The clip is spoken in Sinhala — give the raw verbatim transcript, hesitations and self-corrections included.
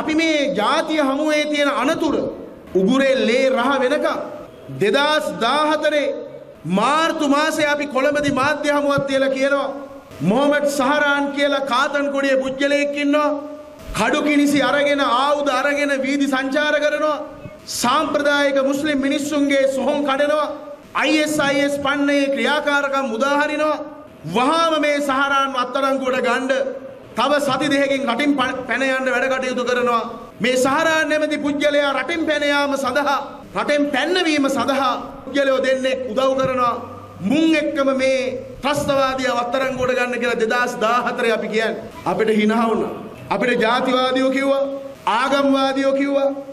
අපි මේ ජාතිය හමුවේ තියෙන අනතුර උගුරේ ලේ රහ වෙනකම් දෙදාස් දාහතරේ මාර්තු මාසයේ අපි කොළඹදී මාධ්‍ය හමුවක් තියලා කියනවා මොහමඩ් සහරාන් කියලා කාතන් කොඩියේ පුජ්‍යලෙක් ඉන්නවා කඩු කිනිසි අරගෙන ආයුධ අරගෙන වීදි සංචාර කරනවා සාම්ප්‍රදායික මුස්ලිම් මිනිස්සුන්ගේ සොහොන් කඩනවා I S I S පන්නේ ක්‍රියාකාරකම් මුදාහරිනවා වහාම මේ සහරාන් අත්අඩංගුවට ගන්න තව සති දෙකකින් රටින් පැන යන්න වැඩ කටයුතු කරනවා මේ සහරාන් නැමැති පුජ්‍යලයා රටින් පැන යාම සඳහා රටෙන් පැනවීම සඳහා පුජ්‍යලයෝ දෙන්නේ උදව් කරනවා මුන් එක්කම මේ ත්‍රස්තවාදී අත්අඩංගුවට ගන්න කියලා දෙදාස් දාහතරේ අපි කියන්නේ අපිට හිනහ වුණා අපිට ජාතිවාදීෝ කිව්වා ආගම්වාදීෝ කිව්වා